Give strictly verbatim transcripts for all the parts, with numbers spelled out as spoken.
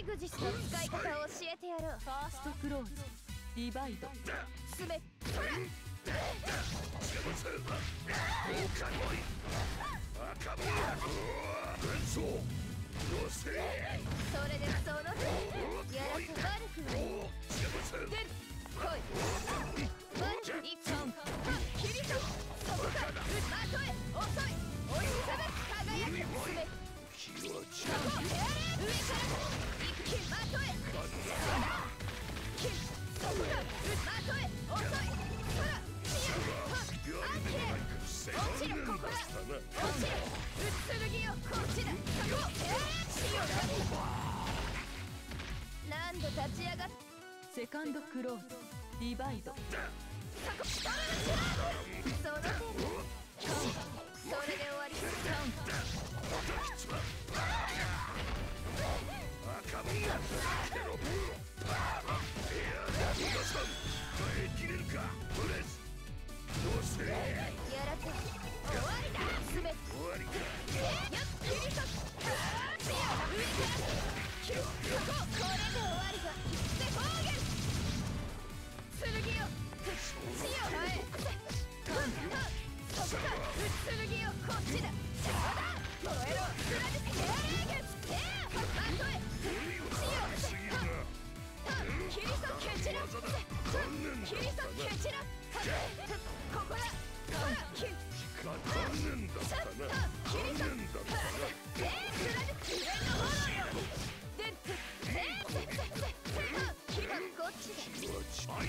グジスの使い方を教えてやろう。 ファーストクローズディバイドすべそれでその手やらせ悪くない。出る来い悪くいっかん切りとそこか的へ遅い追いつめ輝きすべそこ上から一気的へそこか的へ遅い空強いアンキレ落ちるここだ落ちるうつるぎよこっちだそこへしようだ何度立ち上がっセカンドクローズディバイドそこその手それで終わりやらせ終わりだすべて終わりかよっ切りとあー強い上から切るそここれで終わりだで方言剣よ強い前そこか剣よこっちだそうだ燃えろ貫けやれげつえーまとえ強いキリソケチラキリソケチラここだほらキリソえー貫く上のものよでえーキリこっちだその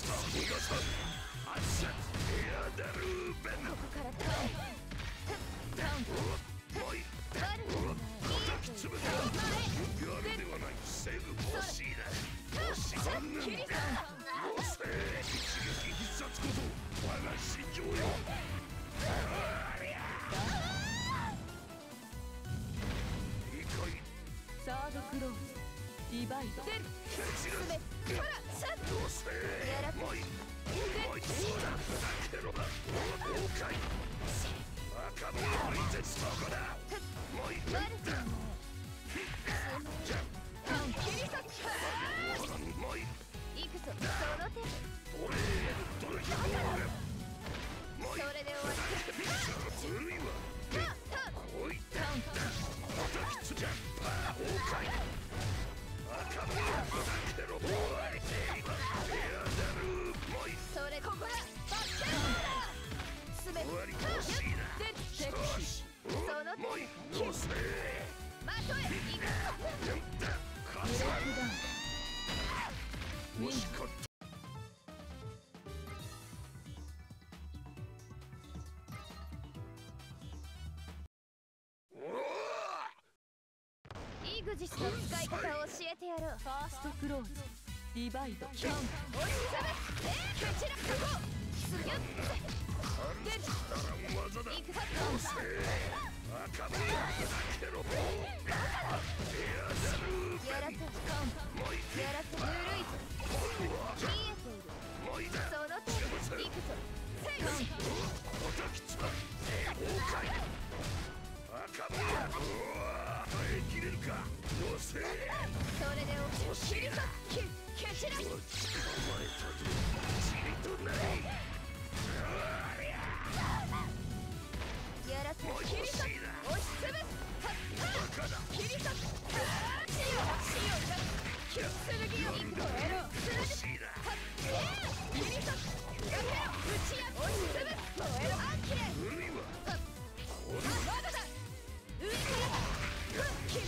ここからタウンタウンバルいい前ではない防ぐ欲しいだ欲しいだキリソ一撃必殺こそ我が心情よサードクローズディバイド出るすべほらシャッとやらせでいくぞその手それで終わりそれここだバッテンだすべてよっでその手まとえいくぞウィンイグジスの使い方を教えてやろう。 ファーストクローズディバイドキャン追いつめえー蹴散らすごすぎゅってでいくぞやらせやらせぬるいぞ見えているその手いくぞせいそれで落ちるキリソキ蹴散らすやらせキリソ押しつぶすキリソあーしようしようだキリスルギを一個やろうスルギはっえーキリソやめろ打ちや押しつぶす燃えろアンキレはっまだだ上からふっキリ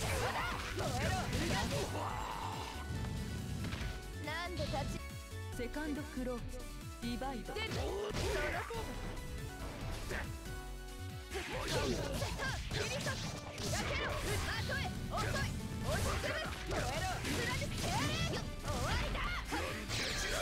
なんで立ちセカンドクローズディバイドでその程度キリソやけろまとえ遅い押しつぶす燃えろ貫けやれよ終わりだキ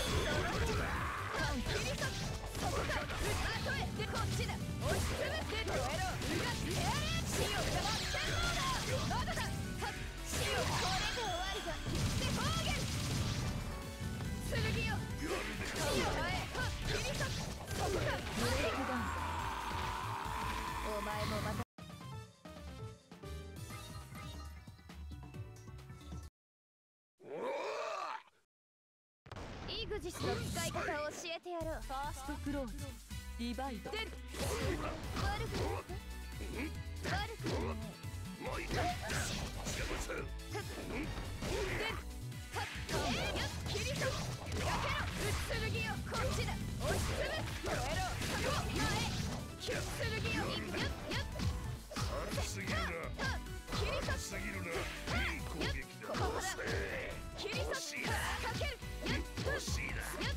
リソそこかまとえでこっちだ押しつぶすで燃えろ貫けやれしようだまってんのだまだだこれで終わりだで方言剣よ火を前キリソそこかお前もまた使い方を教えてやろう。 ファーストクローズディバイド悪くない悪くないもう一回切り裂くやけろ剣よこっちだ押しつぶ燃えろ過去前剣よいくよ軽すぎるな切り裂くすぎるないい攻撃だここだ切り裂くかける欲しいなや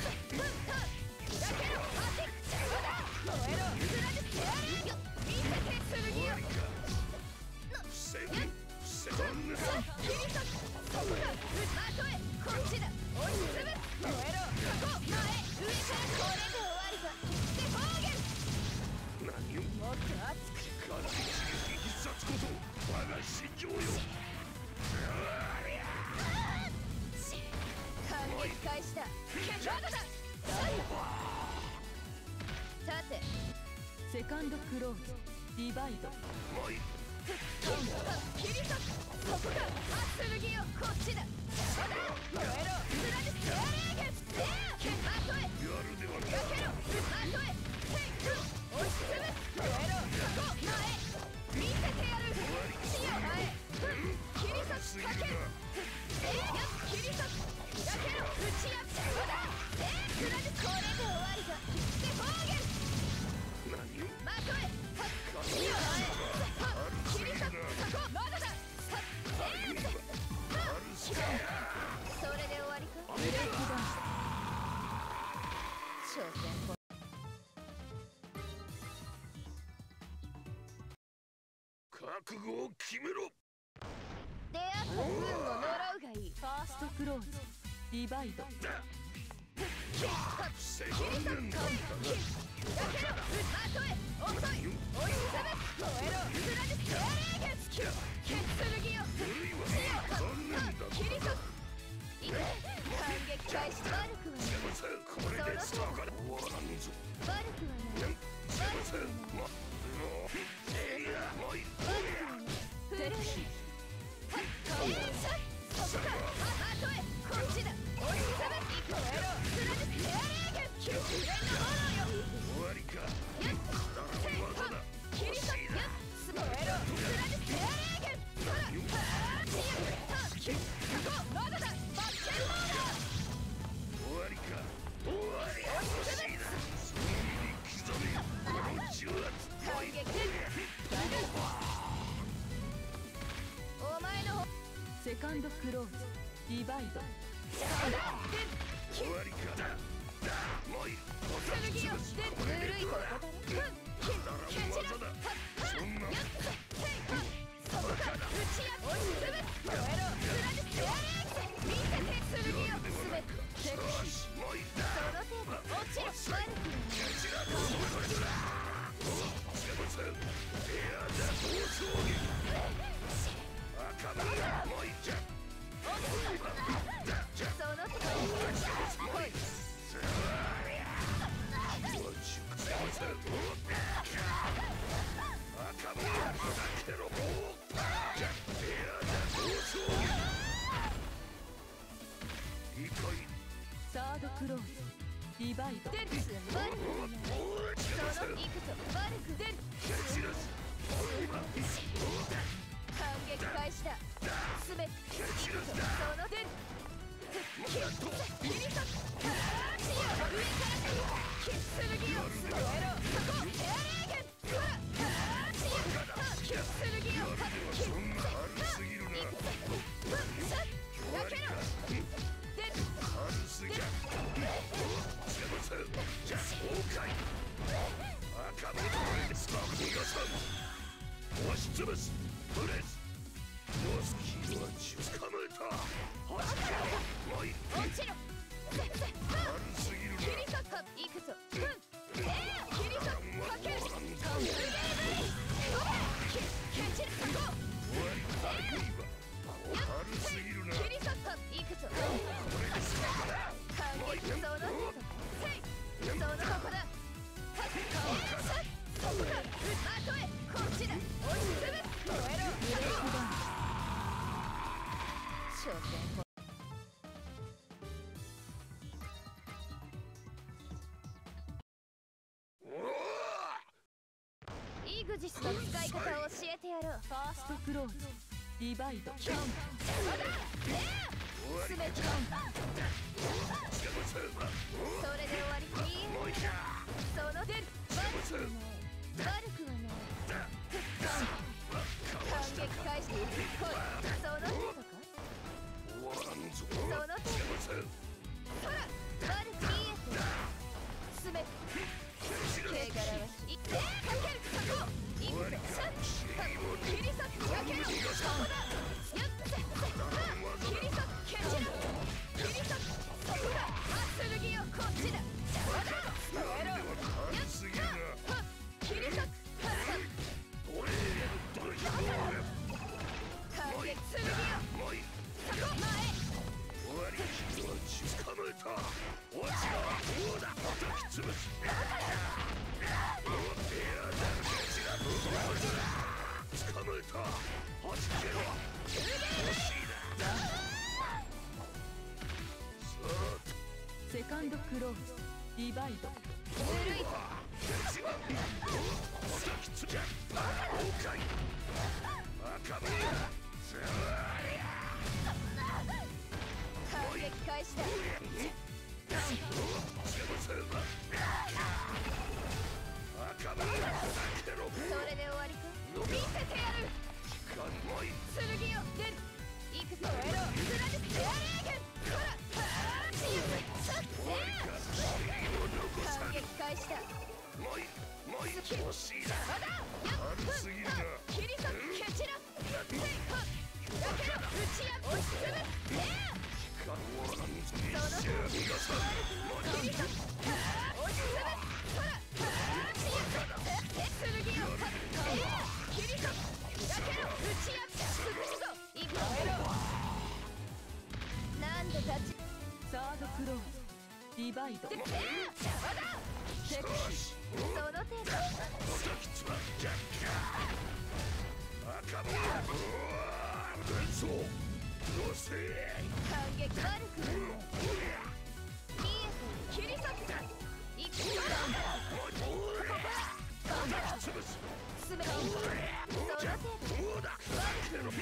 けろ当て燃えろ貫いてやるよ見せて剣よ防ぐ防ぐな切り裂くそこだまとえこっちだ押しつぶ燃えろ過去前上からこれで終わりだで方言何をもっと熱くガチ必殺こそ我が心情よ反撃開始だまだださてセカンドクローズディバイドもうい切り裂くそこだ剣よこっちだまだ燃えろ貫いてやれせやまとえやるではやけろまとえせい押しつぶ燃えろ過去前見せてやる死よ前切り裂くかけるせや切り裂くやけろ打ち合ってまだせや貫くこれで終わりだで方言何をまとえ死よ前切り裂く過去まだださせや軽すぎやそれで終わりかブレイクダウン所詮こ覚悟を決めろ出会った運を呪うがいいファーストクローズディバイドセ切り裂くかけやけろまとえ遅い押しつぶ燃えろ貫いてやれ剣よ古いわ残念だ切り裂くいく反撃開始悪くはないこれでスターが終わらんぞ悪くはないすいませんまもういやもういい古いそこかまとえこっちだ押しつぶ燃えろ貫いてやれ剣の炎よ終わりかやっだら技だ切り裂くやっ燃えろ貫いてやれ剣ほらはぁしよたこまだだバッケンモード終わりか終わり欲しいなその身に刻めこの重圧反撃お前のセカンドクローズディバイド終わりかだだもういい剣よこれでぬるいことだろだら技だそんなそこから打ち合押しつぶ燃えろ貫いてやれ見せて剣よすべてよしもういいだその程度落ちろ悪くはないちらどうもこれだすいませんいやだ暴走撃赤身もういっちゃじゃその程度来いすいません赤身だけろじゃいやだ暴走撃いいかいサードクローズディバイド悪くはないそのいくぞ悪く出る反撃開始だすべていくぞその出る切り裂くはぁしよ上から剣よ燃えろそこ手荒剣ほらはぁしよ剣よそんな軽すぎるなやけろ出る軽すぎやすいませんじゃあ崩壊赤身これスター逃がさん押しつぶすプレスモスキーはつかまえたもういい落ちろ軽すぎるな切り裂くいくぞふんええ切り裂くかけるカンフルゲームほら蹴蹴散るこ終わり軽いわ軽すぎるな切り裂くいくぞこれでスターだ反撃その程度せいそのここだはっかわさそこだまとえこっちだ押しつぶ燃えろグジスの使い方を教えてやろう。 ファーストクローズディバイドキャンまだすべてそれで終わり。いいね。その出る悪くはない悪くはない。反撃開始。来い。その程度か。その程度。そら悪く見えてる。すべて手柄はしいってかける。そこいくぜ。シャッ切り裂く。かけろ。そこだ。やっぜ。切り裂く。蹴散ら切り裂く。そこだ。剣よこっちだ。まだ燃えろ。やっ切り裂く。反撃剣よ。そこ前。捕まえた。わしが王だ。叩き潰す。捕まえた。はじけろ。欲しいな。 セカンドクローズディバイドぬるいぞ。 叩き潰す。崩壊。赤身反撃開始だ。それで終わりか。見せてやる。剣よ出る。いくぞエロ。貫くエアレーゲン。ほら反撃開始だ。 欲しいな。 まだすぎるな。 切り裂く。蹴散らだけど打ち破押しつぶす。その切り裂く。押しつぶす。ほら剣よ切り裂く。だけど打ち破潰すぞ。いくぞエロ。なんで立ちサードクローズディバイドまだチェック。その程度。反撃悪くない。見えて切り裂く。いくぞ。すべてその程度。悪くない。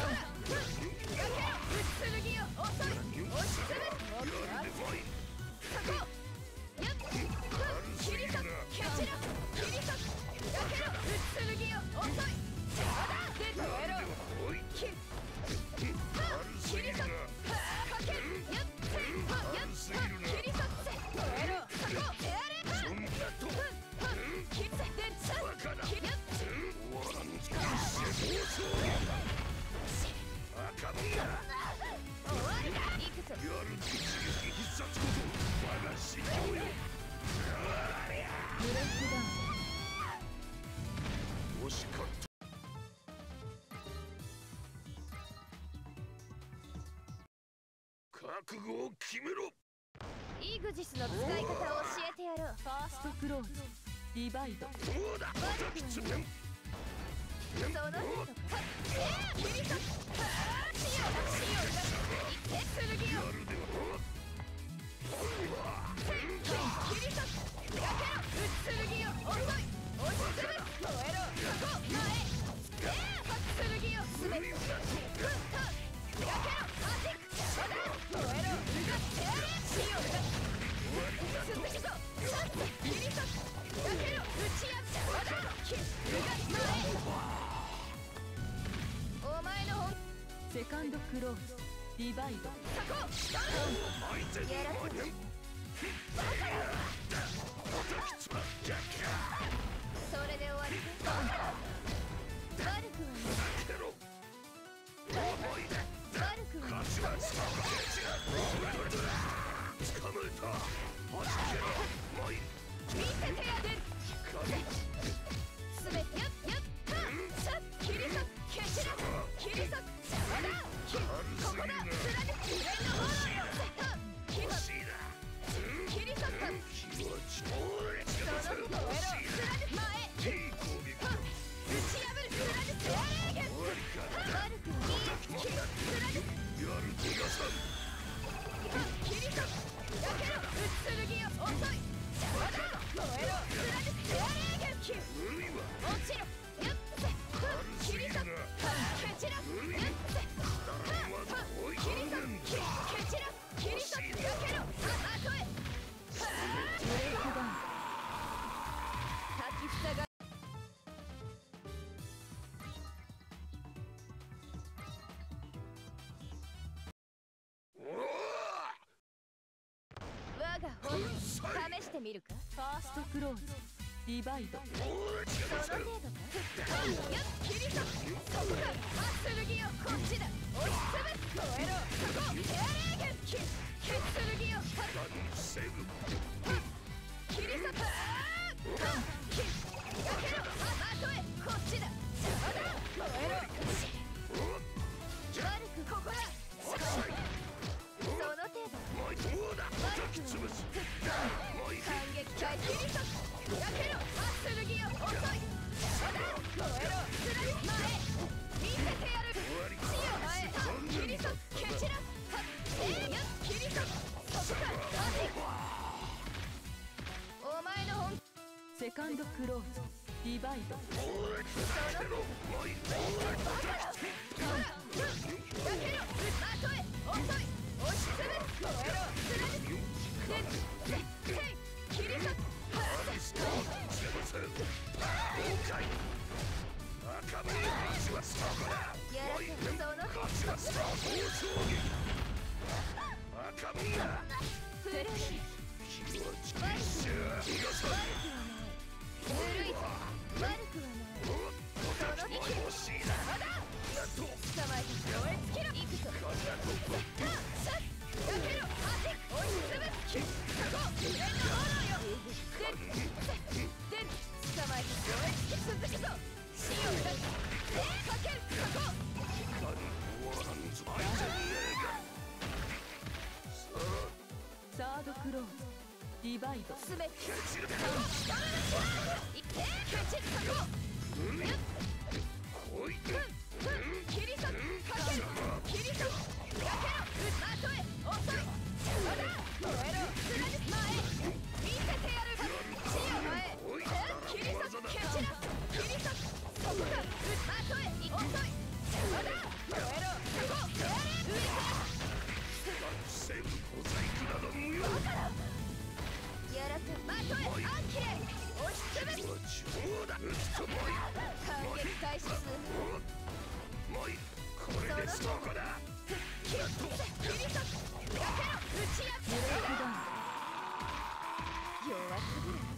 剣よ遅い。押しつぶす。そこやっ切り裂く。蹴散ら切り裂く。だけど剣よ遅い。まだ出たエロ。切る切り裂く。かける。やっやっ切り裂く。エロ。そこエアレー切るぜ。出るさ。切りやっ終わりだ。いくぞ。 ブレイクダウン惜しかった。覚悟を決めろ。 イグジスの使い方を教えてやろう。 ファーストクローズディバイドどうだ。叩き潰す。 その程度か。切り裂く。塩だ塩だ。いって剣よ。切り裂く。だけど剣よ遅い。押しつぶす。燃えろ。そこ前。剣よすべて。だけどアテック。まだ燃えろ。塩だ。続くぞ。切り裂く。だけど打ち合う。まだ切る。前。お前の本セカンドクローズディバイドそこやらせてバカよ。それで終わりか。悪くはない悪くはない。見せてやで。すべてやっやっさっ切り裂く。蹴散ら切り裂く。まだ切る。ここだ。貫く上の方だよ。切る切り裂く。そのことをエロ。貫く前。打ち破る。貫くエアレーゲン。悪くない。切る貫く。 試してみるか。 ファーストクローズディバイド。 その程度か。やっ切り裂く。そこか。アスルギよこっちだ。押しつぶす。燃えろそこ。エアレーゲンキキスルギよ。 セグ切り裂く。キやけろ。ハートへこっちだ。邪魔だ。燃えろ。悪くここだ。その程度。 もうどうだ叩き潰すもういい反撃開始。切り裂く。やけろ。アスルギよ遅い。邪魔だ。燃えろ。スライ前見せてやる。死よ前切り裂く。蹴散らす。はっえいや切り裂く。そこか。お前の本セカンドクローズディバイド。 そのもういいバカだ。やけろ。後へ遅い。押しつぶす。燃えろ。貫く。ででへい切り裂く。 赤身足はそこだやらせその足はそこ赤身がフレッシュ気持ちいいっしゅ逃がさずるいぞ。悪くはない。そのもう欲しいなまだなんと捕まえて燃え尽きろ。行くぞ。タッシャッやけろ。足押しつぶす。キッそこ上の炎よ。でで捕まえて燃え尽き続くぞ。死を出す。えーかけるそこ。 サードクローズディバイド。 すべてそこそのいって蹴散るそこ。やっこいふんふん切り裂く。かける切り裂く。やけろ。後へ遅い。邪魔だ。燃えろ。貫く前見せてやる。死よ前切り裂く。蹴散らす。切り裂く。そこか。後へ遅い。邪魔だ。燃えろそこ。やれ上からセブ小細工など無用バカだ。やらせ後へアンキレ押しつぶす。 超だ撃つともういい反撃開始す。 もういいこれでそこだ切り裂く。やけろ。打ち合って弱すぎる。